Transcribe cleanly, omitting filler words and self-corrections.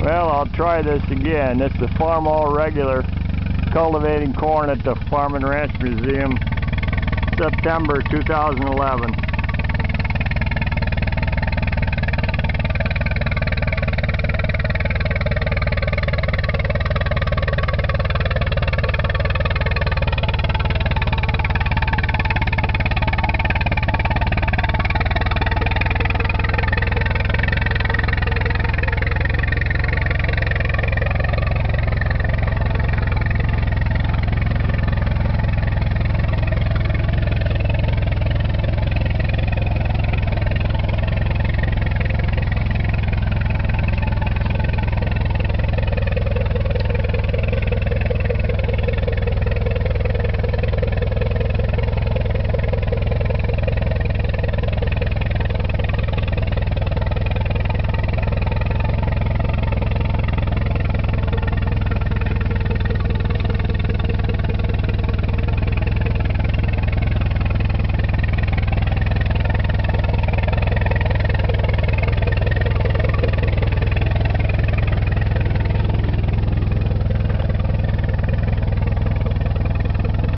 Well, I'll try this again. It's the Farm All Regular cultivating corn at the Farm and Ranch Museum, September 2011.